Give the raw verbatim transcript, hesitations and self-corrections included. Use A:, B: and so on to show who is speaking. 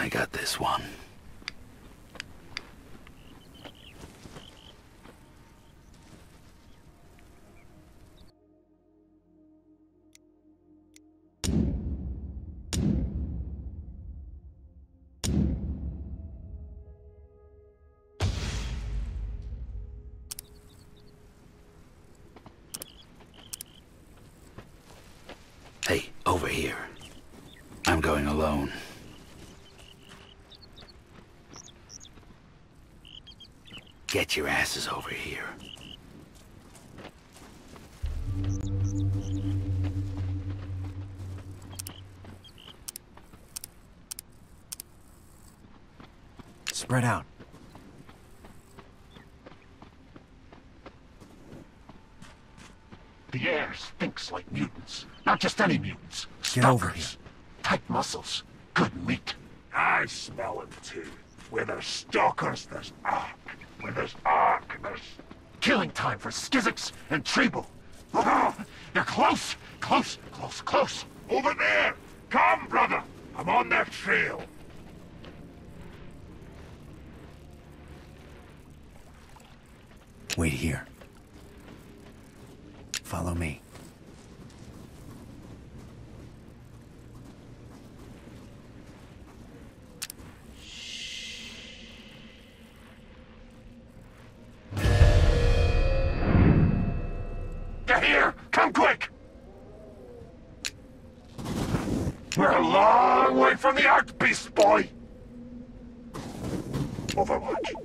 A: I got this one. Hey, over here. I'm going alone. Get your asses over here.
B: Spread out.
C: The air stinks like mutants. Not just any mutants.
B: Get over
C: Stalkers.
B: here.
C: Tight muscles. Good meat.
D: I smell them too. Where there's stalkers, there's arc. Where there's arc, there's...
C: Killing time for Skizix and Treble. Oh, you're close! Close! Close! Close!
D: Over there! Come, brother! I'm on their trail.
B: Wait here. Follow me.
C: Get here! Come quick! We're a long way from the Arc Beast, boy!
D: Overwatch.